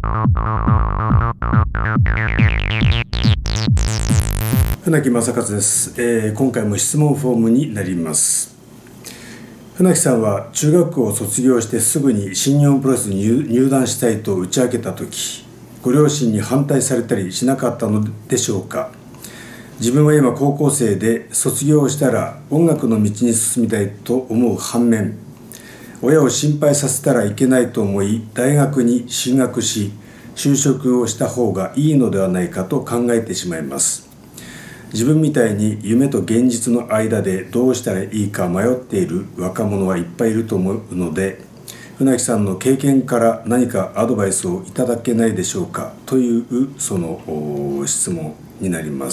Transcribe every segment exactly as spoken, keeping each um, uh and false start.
船木正和です、えー、今回も質問フォームになります。船木さんは中学校を卒業してすぐに新日本プロレスに入団したいと打ち明けたとき、ご両親に反対されたりしなかったのでしょうか。自分は今高校生で、卒業したら音楽の道に進みたいと思う反面、親を心配させたらいけないと思い、大学に進学し就職をした方がいいのではないかと考えてしまいます。自分みたいに夢と現実の間でどうしたらいいか迷っている若者はいっぱいいると思うので、船木さんの経験から何かアドバイスをいただけないでしょうかというその質問になります。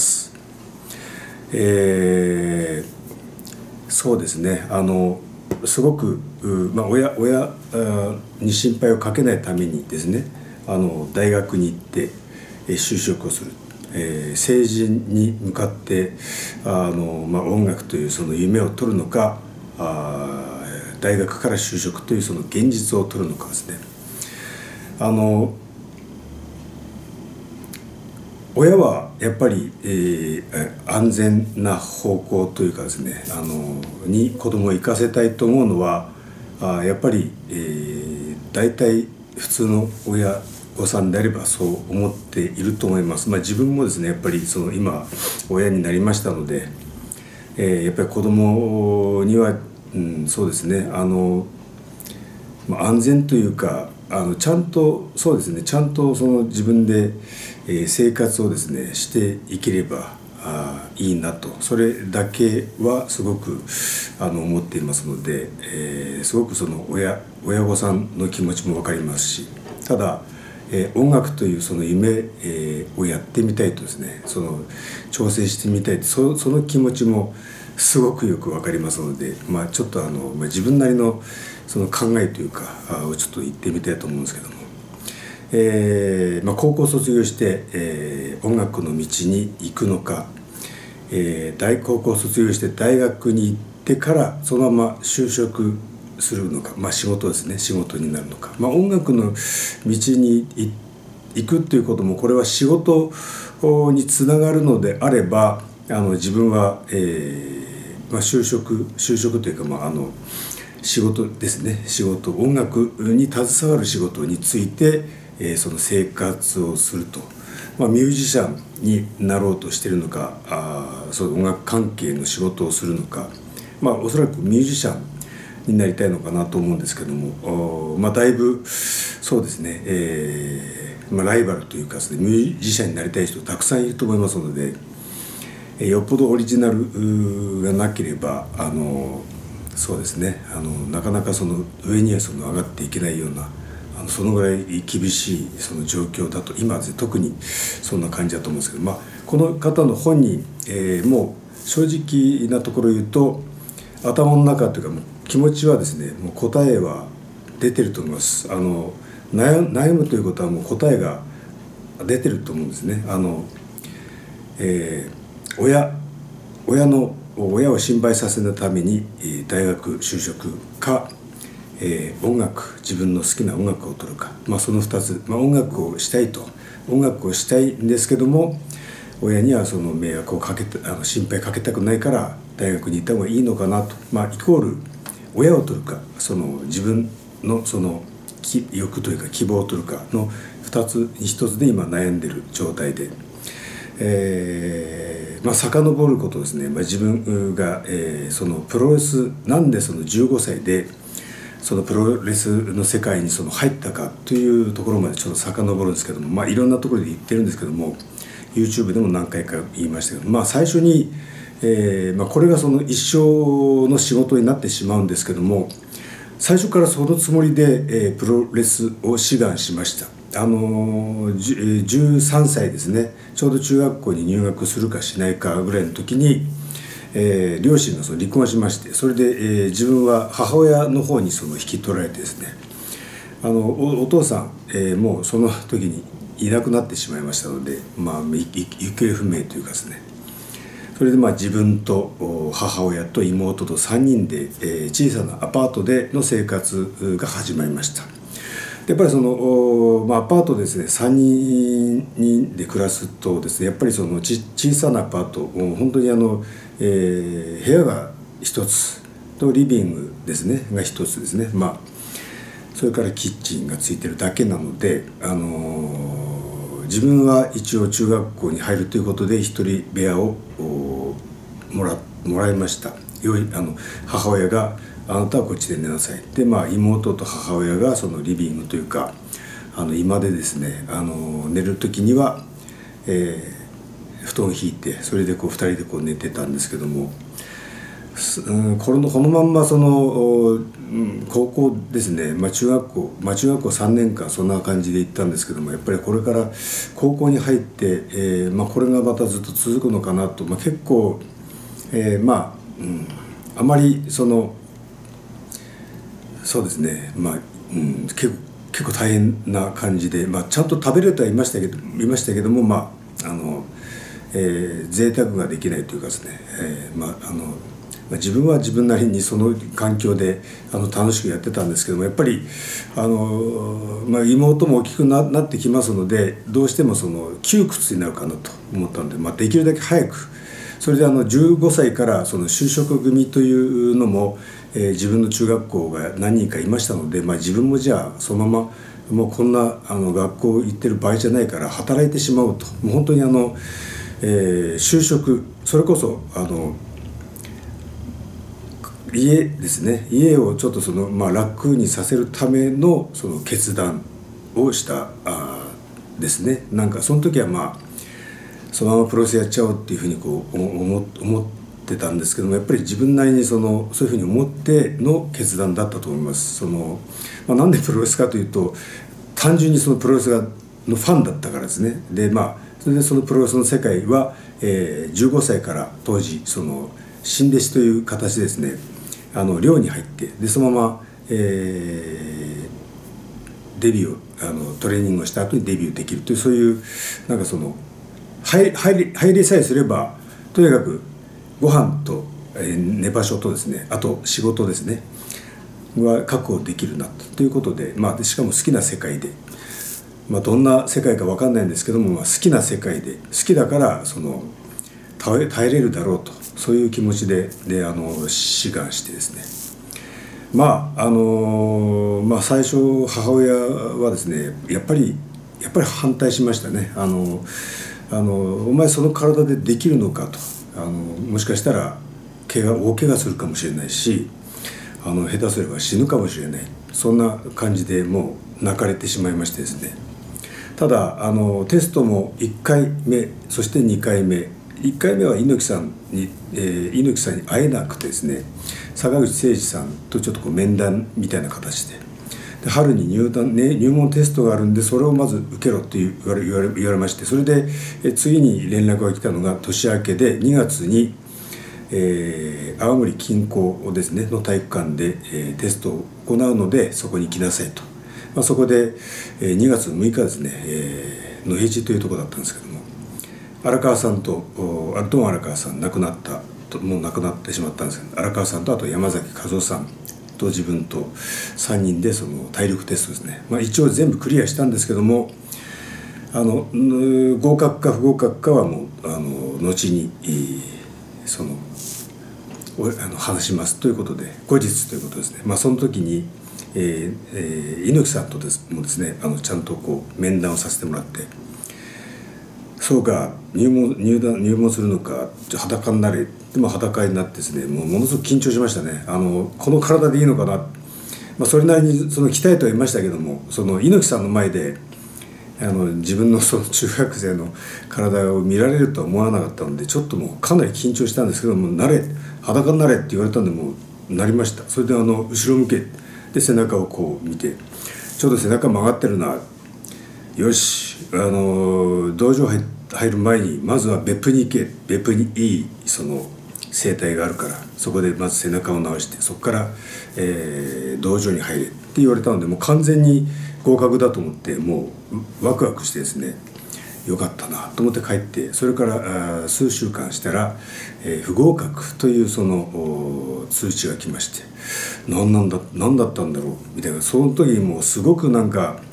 えー、そうですね、あのすごく、まあ、親, 親に心配をかけないためにですね、あの大学に行って就職をする、えー、成人に向かってあの、まあ、音楽というその夢を取るのか、あ大学から就職というその現実を取るのかですね。あの親はやっぱり、えー、安全な方向というかですね、あのに子供を行かせたいと思うのは、あやっぱり、えー、大体普通の親御さんであればそう思っていると思います。まあ、自分もですね、やっぱりその今親になりましたので、えー、やっぱり子供には、うん、そうですね、あの、まあ、安全というか、あのちゃんとそうですね、ちゃんとその自分で、えー、生活をですねしていければあいいなと、それだけはすごくあの思っていますので、えー、すごくその親親御さんの気持ちも分かりますし、ただ、えー、音楽というその夢、えー、をやってみたいとですね、その挑戦してみたいと、そ, その気持ちもすごくよく分かりますので、まあ、ちょっとあの、まあ、自分なりのその考えというかをちょっと言ってみたいと思うんですけども、えーまあ、高校卒業して、えー、音楽の道に行くのか、えー、大高校卒業して大学に行ってからそのまま就職するのか、まあ、仕事ですね、仕事になるのか、まあ、音楽の道に行くということも、これは仕事につながるのであれば、あの自分は、えーまあ、就職就職というか、まあ、あの仕事ですね、仕事、音楽に携わる仕事について、えー、その生活をすると、まあ、ミュージシャンになろうとしているのか、あそう音楽関係の仕事をするのか、まあ、おそらくミュージシャンになりたいのかなと思うんですけども、まあ、だいぶそうですね、えーまあ、ライバルというかですね、ミュージシャンになりたい人たくさんいると思いますので、よっぽどオリジナルがなければ、あのそうですね、あのなかなかその上にはその上がっていけないような、あのそのぐらい厳しいその状況だと、今は特にそんな感じだと思うんですけど、まあ、この方の本人、えー、もう正直なところ言うと、頭の中というかもう気持ちはですね、もう答えは出てると思います。あの 悩, 悩むということはもう答えが出てると思うんですね。あの、えー、親親の親を心配させないために大学就職か、えー、音楽、自分の好きな音楽を取るか、まあ、そのふたつ、まあ、音楽をしたいと音楽をしたいんですけども、親にはその迷惑をかけたあの心配かけたくないから大学に行った方がいいのかなと、まあ、イコール親を取るか、その自分のその欲というか希望を取るかのふたつにひとつで今悩んでいる状態で、えーまあ、遡ることですね、まあ、自分が、えー、そのプロレスなんでそのじゅうごさいでそのプロレスの世界にその入ったかというところまでちょっと遡るんですけども、まあ、いろんなところで言ってるんですけども、 YouTube でも何回か言いましたけど、まあ、最初に、えーまあ、これがその一生の仕事になってしまうんですけども、最初からそのつもりで、えー、プロレスを志願しました。あのー、じゅうさんさいですね、ちょうど中学校に入学するかしないかぐらいの時に、えー、両親がその離婚しまして、それで、えー、自分は母親の方にその引き取られてですね、あの お, お父さん、えー、もうその時にいなくなってしまいましたので、まあ、行方不明というかですね、それでまあ自分と母親と妹とさんにんで、えー、小さなアパートでの生活が始まりました。 やっぱりその、まあ、アパートですねさんにんで暮らすとですねやっぱりそのち小さなアパート本当にあの、えー、部屋が一つとリビングですねが一つですね、まあそれからキッチンがついてるだけなので、あのー、自分は一応中学校に入るということで一人部屋をもらもらいました。よいあの母親があなたはこっちで寝なさいで、まあ、妹と母親がそのリビングというかあの居間でですね、あの寝る時には、えー、布団を引いてそれでこうふたりでこう寝てたんですけども、うん、このこのまんまその、うん、高校ですね、まあ、中学校、まあ、中学校さんねんかんそんな感じで行ったんですけども、やっぱりこれから高校に入って、えーまあ、これがまたずっと続くのかなと、まあ、結構、えー、まあ、うん、あまりそのそうですね、まあ、うん、結構結構大変な感じで、まあ、ちゃんと食べれてはいましたけどいましたけども、まああの、えー、贅沢ができないというかですね、えー、まああの自分は自分なりにその環境であの楽しくやってたんですけども、やっぱりあの、まあ、妹も大きく な, なってきますのでどうしてもその窮屈になるかなと思ったので、まあ、できるだけ早くそれであのじゅうごさいからその就職組というのも、えー、自分の中学校が何人かいましたので、まあ、自分もじゃあそのままもうこんなあの学校行ってる場合じゃないから働いてしまうと、もう本当にあの、えー、就職それこそあの家ですね家をちょっとその、まあ、楽にさせるためのその決断をしたあですね。なんかその時はまあそのままプロレスやっちゃおうっていうふうにこう思思ってたんですけども、やっぱり自分なりにそのそういうふうに思っての決断だったと思います。その、まあ、なんでプロレスかというと単純にそのプロレスがのファンだったからですね。でまあそれでそのプロレスの世界は、えー、じゅうごさいから当時その新弟子という形ですねあの寮に入ってでそのまま、えー、デビューあのトレーニングをした後にデビューできるというそういうなんかその入り入りさえすればとにかくご飯と、えー、寝場所とですねあと仕事ですねは確保できるなということで、まあ、しかも好きな世界で、まあ、どんな世界か分かんないんですけども、まあ、好きな世界で好きだからその耐え、耐えれるだろうとそういう気持ちで、であの志願してですね、まああのまあ最初母親はですねやっぱりやっぱり反対しましたね。あのあのお前その体でできるのかと、あのもしかしたら怪我大怪我するかもしれないしあの下手すれば死ぬかもしれない、そんな感じでもう泣かれてしまいましてですね。ただあのテストもいっかいめそしてにかいめいっかいめは猪木さんに、えー、猪木さんに会えなくてですね坂口誠二さんとちょっとこう面談みたいな形でで春に入団、ね、入門テストがあるんでそれをまず受けろって言われ、言われ、言われまして、それでえ次に連絡が来たのが年明けでにがつに、えー、青森近郊ですねの体育館で、えー、テストを行うのでそこに来なさいと、まあ、そこで、えー、にがつむいかですね、えー、野辺地というところだったんですけども荒川さんとドン荒川さん亡くなったともう亡くなってしまったんですけど荒川さんとあと山崎和夫さんと自分とさんにんでその体力テストですね、まあ、一応全部クリアしたんですけどもあの合格か不合格かはもうあの後にそのあの話しますということで後日ということですね、まあ、その時に、えーえー、猪木さんとですもですねあのちゃんとこう面談をさせてもらってそうか入門入団入門するのか裸になれでも裸になってですねもうものすごく緊張しましたね。あのこの体でいいのかな、まあ、それなりにその鍛えてはいましたけどもその猪木さんの前であの自分のその中学生の体を見られるとは思わなかったのでちょっともうかなり緊張したんですけどもなれ裸になれって言われたんでもうなりました。それであの後ろ向けで背中をこう見てちょうど背中曲がってるなよしあの道場入入る前にまずは別府に行け別府にいいその整体があるからそこでまず背中を直してそこから、えー、道場に入れって言われたのでもう完全に合格だと思ってもうワクワクしてですねよかったなと思って帰ってそれから数週間したら、えー、不合格というその通知が来まして何なんだ何だったんだろうみたいなその時もうすごくなんか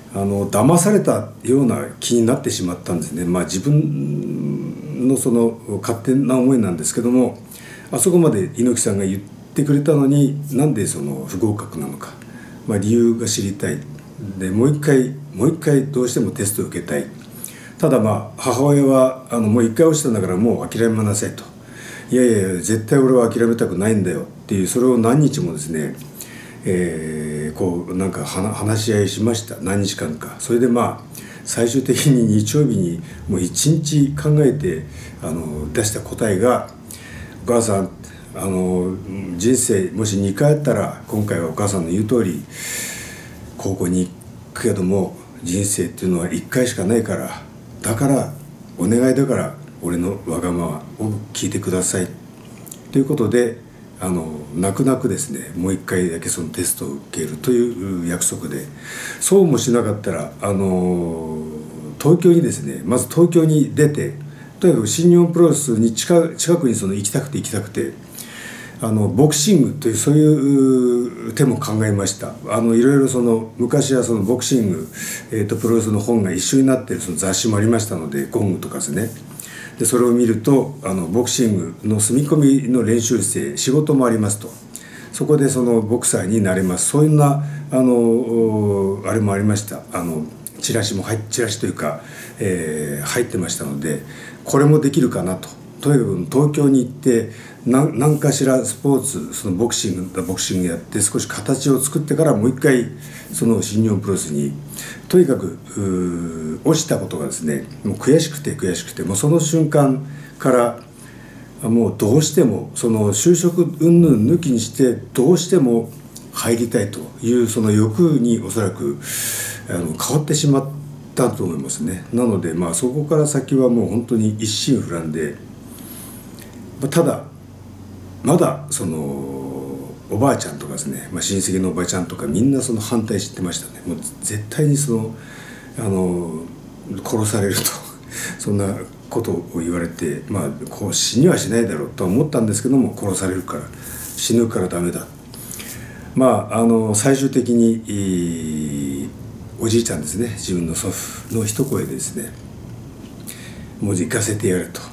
あの騙されたような気になってしまったんですね。まあ自分のその勝手な思いなんですけども、あそこまで猪木さんが言ってくれたのになんでその不合格なのか、まあ、理由が知りたい。でもう一回もう一回どうしてもテストを受けたい。ただまあ母親はあのもう一回落ちたんだからもう諦めなさいと。いやいやいや絶対俺は諦めたくないんだよっていう、それを何日もですね、えー、こうなんか話し合いしました。何日間か。それでまあ最終的に日曜日にもう一日考えてあの出した答えが、お母さんあの人生もしにかいあったら今回はお母さんの言う通り高校に行くけども、人生っていうのはいっかいしかないから、だからお願いだから俺のわがままを聞いてくださいということで、あの泣く泣くですねもう一回だけそのテストを受けるという約束で、そうもしなかったらあの東京にですねまず東京に出て、とにかく新日本プロレスに近近くにその行きたくて行きたくて、あのボクシングというそういう手も考えました。あのいろいろその昔はそのボクシング、えー、とプロレスの本が一緒になっているその雑誌もありましたので、ゴングとかですね。でそれを見るとあのボクシングの住み込みの練習生仕事もありますと、そこでそのボクサーになれます、そういうなあのあれもありました。あのチラシも入チラシというか、えー、入ってましたので、これもできるかなと。とにかく東京に行って何何かしらスポーツ、そのボクシングボクシングやって少し形を作ってからもう一回その新日本プロレスに、とにかく落ちたことがですねもう悔しくて悔しくて、もうその瞬間からもうどうしてもその就職云々抜きにしてどうしても入りたいというその欲におそらくあの変わってしまったと思いますね。なのでまあそこから先はもう本当に一心不乱で、ただまだそのおばあちゃんとかですね、まあ、親戚のおばあちゃんとかみんなその反対してましたね。もう絶対にそのあの殺されるとそんなことを言われて、まあこう死にはしないだろうとは思ったんですけども、殺されるから死ぬからダメだ。まああの最終的におじいちゃんですね、自分の祖父の一声でですね、もう行かせてやると。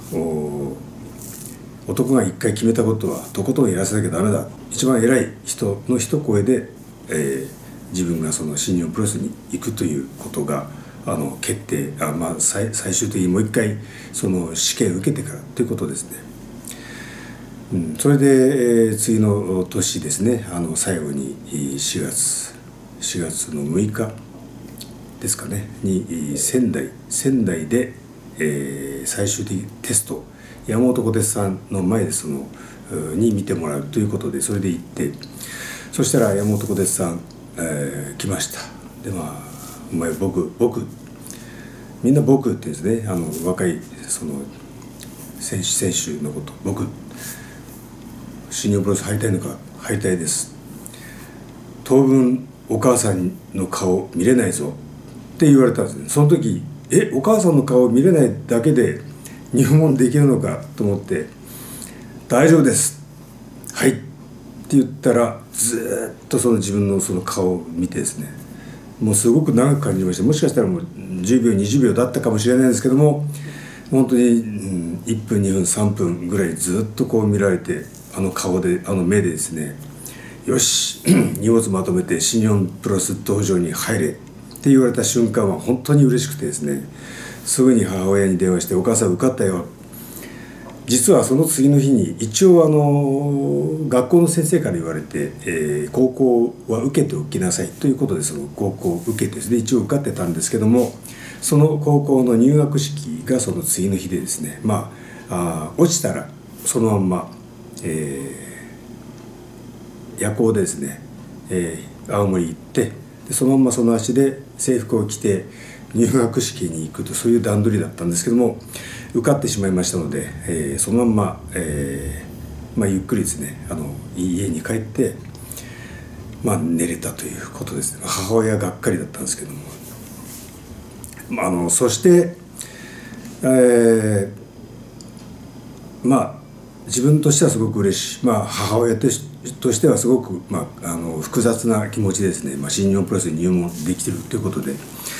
男が一回決めたことはとことんやらせなきゃダメだ。一番偉い人の一声で、えー、自分がその新日本プロレスに行くということがあの決定、あ、まあ、最, 最終的にもう一回その試験を受けてからということですね。うん、それで、えー、次の年ですね、あの最後にしがつしがつのむいかですかねに仙台仙台で、えー、最終的テスト、山本小鉄さんの前でそのに見てもらうということで、それで行って、そしたら山本小鉄さん、えー、来ました。でまあお前僕僕みんな僕って言うんですね、あの若いその選手選手のこと、僕新日本プロレス入りたいのか、入りたいです、当分お母さんの顔見れないぞって言われたんですね。その時えお母さんの顔見れないだけで入門できるのかと思って、大丈夫ですはいって言ったら、ずっとその自分のその顔を見てですね、もうすごく長く感じました。もしかしたらもうじゅうびょうにじゅうびょうだったかもしれないんですけども、本当に、うん、いっぷんにふんさんぷんぐらいずっとこう見られて、あの顔であの目でですね、よし荷物まとめて新日本プロレス道場に入れって言われた瞬間は本当に嬉しくてですね、すぐに母親に電話して、お母さん受かったよ。実はその次の日に一応あの学校の先生から言われて、えー、高校は受けておきなさいということで、その高校を受けてですね、一応受かってたんですけども、その高校の入学式がその次の日でですね、まあ、あ落ちたらそのまんま、えー、夜行でですね、えー、青森行って、でそのまんまその足で制服を着て入学式に行くと、そういう段取りだったんですけども、受かってしまいましたので、えー、そのまんま、えーまあ、ゆっくりですね、あの家に帰って、まあ、寝れたということですね。母親がっかりだったんですけども、まあ、あのそして、えー、まあ自分としてはすごく嬉しい、まあ、母親としてはすごく、まあ、あの複雑な気持ちですね、まあ、新日本プロレスに入門できているということで、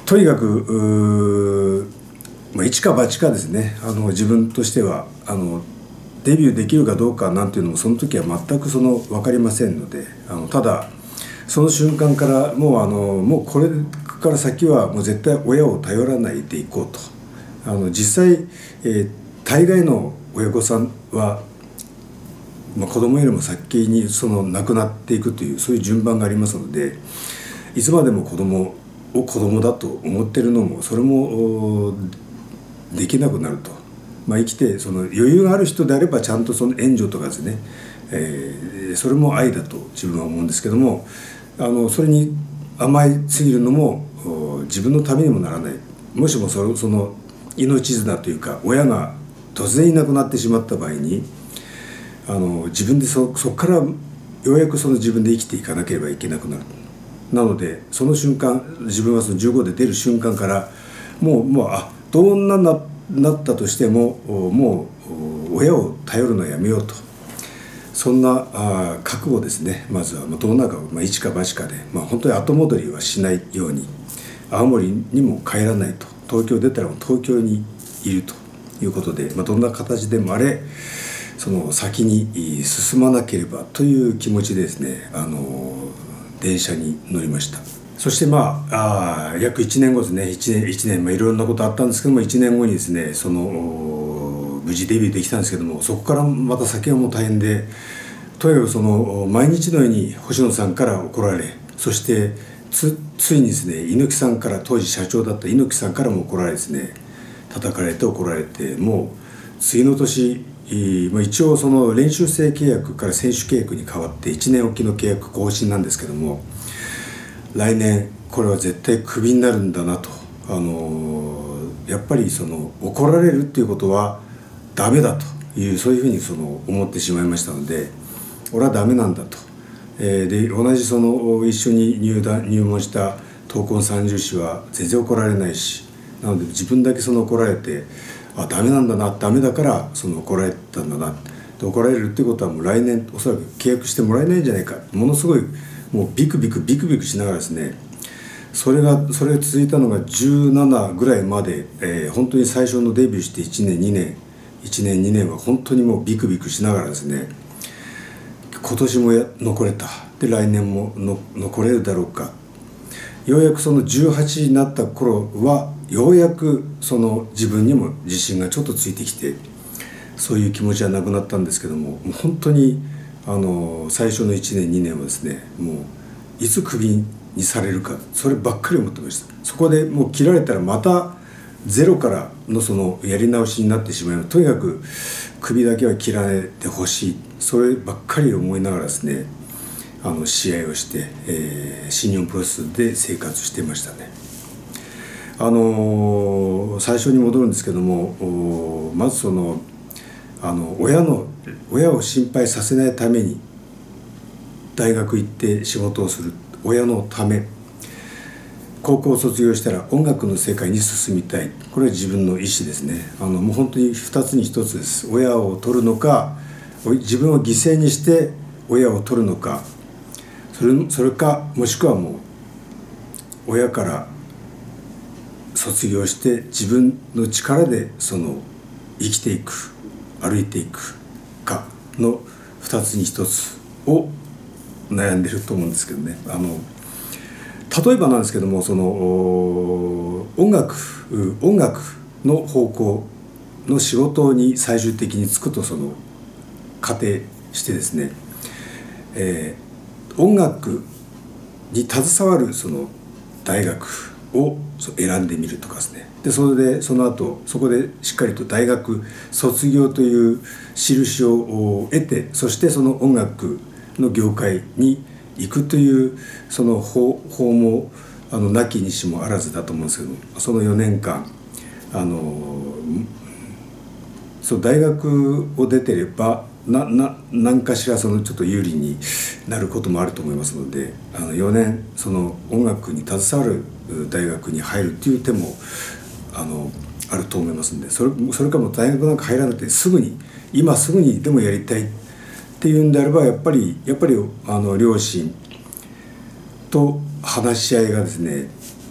とにかくまあ、一か八かですね。あの自分としてはあのデビューできるかどうかなんていうのもその時は全くその分かりませんので、あのただその瞬間からもうあのもうこれから先はもう絶対親を頼らないでいこうと。あの実際、えー、大概の親御さんは、まあ、子供よりも先にその亡くなっていくというそういう順番がありますので、いつまでも子供を子供だと思ってるのもそれもできなくなると。まあ、生きてその余裕がある人であればちゃんとその援助とかですね、えー、それも愛だと自分は思うんですけども、あのそれに甘いすぎるのも自分のためにもならない。もしもその、その命綱というか親が突然いなくなってしまった場合に、あの自分で そ, そこからようやくその自分で生きていかなければいけなくなる。なのでその瞬間、自分はそのじゅうごで出る瞬間からもうもうあどんなななったとしてももう親を頼るのはやめようと、そんなあ覚悟ですね。まずはどの中を、まあ、一か八かで、まあ、本当に後戻りはしないように、青森にも帰らないと、東京出たら東京にいるということで、まあ、どんな形でもあれその先に進まなければという気持ちでですね、あの電車に乗りました。そしてまあ、あ約いちねんごですね。いちねん、いちねん、まあ、いろんなことあったんですけども、いちねんごにですね、その無事デビューできたんですけども、そこからまた先はもう大変で、とにかくその毎日のように星野さんから怒られ、そしてつついにですね、猪木さんから、当時社長だった猪木さんからも怒られですね、叩かれて怒られて、もう次の年、まあ、一応その練習生契約から選手契約に変わっていちねんおきの契約更新なんですけども、来年これは絶対クビになるんだなと、あのー、やっぱりその怒られるっていうことはダメだという、そういうふうにその思ってしまいましたので、俺はダメなんだと、えー、で同じその一緒に入団入門した闘魂三銃士は全然怒られないし、なので自分だけその怒られて、あダメなんだな、ダメだからその怒られたんだな、で怒られるっていうことはもう来年おそらく契約してもらえないんじゃないか、ものすごいもうビクビクビクビクしながらですね、それがそれが続いたのがじゅうななぐらいまで、えー、本当に最初のデビューしていちねんにねんいちねんにねんは本当にもうビクビクしながらですね、今年もや残れた、で来年もの残れるだろうか、ようやくそのじゅうはちになった頃はようやくその自分にも自信がちょっとついてきて、そういう気持ちはなくなったんですけども、もう本当にあの最初のいちねんにねんはですね、もういつクビにされるか、そればっかり思ってました。そこでもう切られたらまたゼロからのそのやり直しになってしまいます。とにかくクビだけは切られてほしい、そればっかり思いながらですね、あの試合をして、えー、新日本プロレスで生活してましたね。あのー、最初に戻るんですけども、まずそのあの親の親を心配させないために大学行って仕事をする、親のため、高校を卒業したら音楽の世界に進みたい、これは自分の意思ですね。あのもう本当にふたつにひとつです。親を取るのか、自分を犠牲にして親を取るのか、それ、それかもしくはもう親から卒業して自分の力でその生きていく、歩いていくかのふたつにひとつを悩んでると思うんですけどね。あの例えばなんですけども、その音楽音楽の方向の仕事に最終的に就くと、その仮定してですね、えー、音楽に携わるその大学を選んでみるとかですね。でそれでその後そこでしっかりと大学卒業という印を得て、そしてその音楽の業界に行くというその方法もあのなきにしもあらずだと思うんですけど、そのよねんかんあのそう大学を出てればなな何かしらそのちょっと有利になることもあると思いますので、あのよねんその音楽に携わる大学に入るっていう手もあのあると思いますので、それそれかも大学なんか入らなくてすぐに今すぐにでもやりたいっていうんであれば、やっぱりやっぱりあの両親と話し合いがですね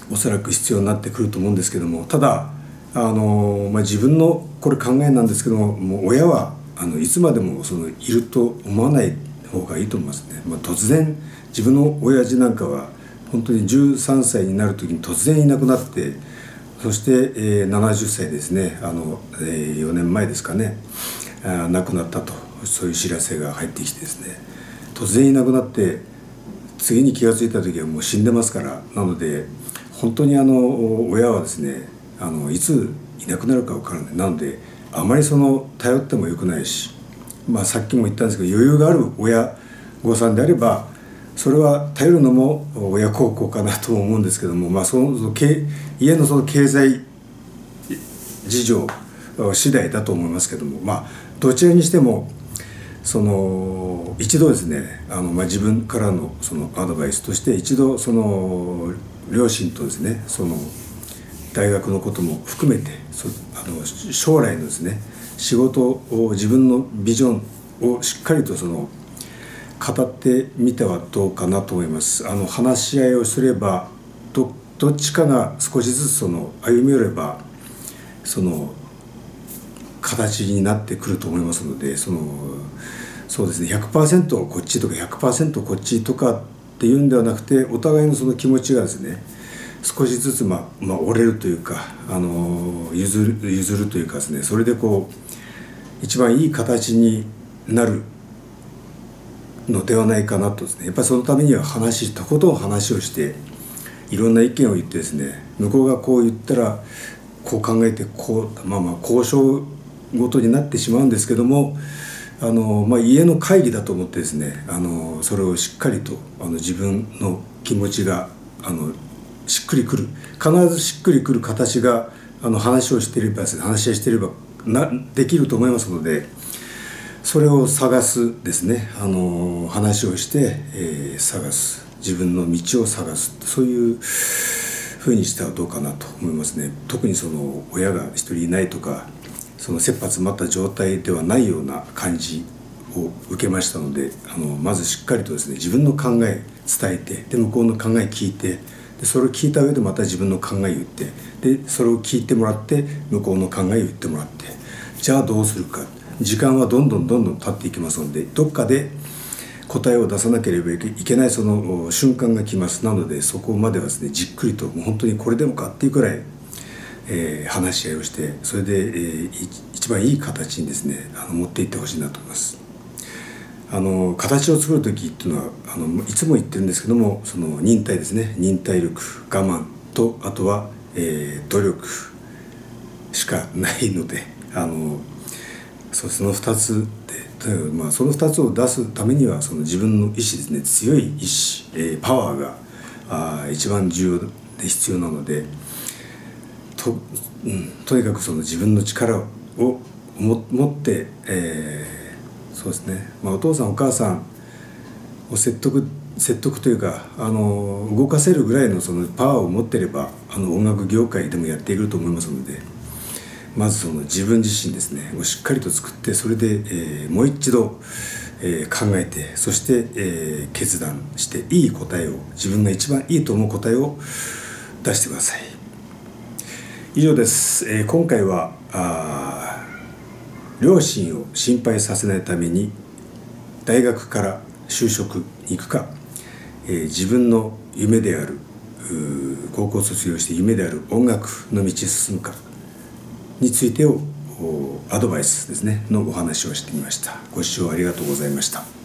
おそらく必要になってくると思うんですけども、ただあの、まあ、自分のこれ考えなんですけども、もう親はあのいつまでもそのいると思わない方がいいと思いますね。まあ、突然自分の親父なんかは本当にじゅうさんさいになる時に突然いなくなって、そして、えー、ななじゅっさいですね、あの、えー、よねんまえですかね、あ亡くなったと、そういう知らせが入ってきてですね、突然いなくなって次に気が付いた時はもう死んでますから。なので本当にあの親はですね、あのいついなくなるか分からない。なのであまりその頼ってもよくないし、まあ、さっきも言ったんですけど、余裕がある親御さんであればそれは頼るのも親孝行かなと思うんですけども、まあ、そのその家のその経済事情次第だと思いますけども、まあ、どちらにしてもその一度ですね、あの、まあ、自分からのそのアドバイスとして一度その両親とですね、その大学のことも含めてそあの将来のですね仕事を、自分のビジョンをしっかりとその語ってみてはどうかなと思います。あの話し合いをすれば ど, どっちかが少しずつその歩み寄ればその形になってくると思いますので、そのそうですね ひゃくパーセント こっちとか ひゃくパーセント こっちとかっていうんではなくて、お互いのその気持ちがですね少しずつ、まあまあ、折れるというか、あの譲る譲るというかですね、それでこう一番いい形になるのではないかなとですね。やっぱりそのためには話とことん話をしていろんな意見を言ってですね、向こうがこう言ったらこう考えてこう、まあまあ交渉ごとになってしまうんですけども、あの、まあ、家の会議だと思ってですね、あのそれをしっかりとあの自分の気持ちがあのしっくりくる、必ずしっくりくる形があの話をしていればですね、話し合いしていればなできると思いますので、それを探すですね、あの話をして、えー、探す、自分の道を探す、そういうふうにしてはどうかなと思いますね。特にその親が一人いないとか、その切羽詰まった状態ではないような感じを受けましたので、あのまずしっかりとですね自分の考え伝えて、で向こうの考え聞いて、でそれを聞いた上でまた自分の考え言って、でそれを聞いてもらって向こうの考えを言ってもらって、じゃあどうするか。時間はどんどんどんどん経っていきますので、どっかで答えを出さなければいけないその瞬間が来ます。なのでそこまではですねじっくりと、もう本当にこれでもかっていうくらい、えー、話し合いをして、それで、えー、一番いい形にですねあの持っていってほしいなと思います。あの形を作る時っていうのはあのいつも言ってるんですけども、その忍耐ですね、忍耐力、我慢と、あとは、えー、努力しかないので、あのそうそのふたつで、まあ、そのふたつを出すためにはその自分の意志ですね、強い意志、えー、パワーがあ一番重要で必要なので、と、うん、とにかくその自分の力をも持って、えー、そうですね、まあ、お父さんお母さんを説得説得というか、あの動かせるぐらいのそのパワーを持っていれば、あの音楽業界でもやっていると思いますので、まずその自分自身ですねをしっかりと作って、それで、えー、もう一度、えー、考えて、そして、えー、決断していい答えを、自分が一番いいと思う答えを出してください。以上です。えー、今回はあ両親を心配させないために大学から就職に行くか、えー、自分の夢である高校卒業して夢である音楽の道へ進むかについてをアドバイスですねのお話をしてみました。ご視聴ありがとうございました。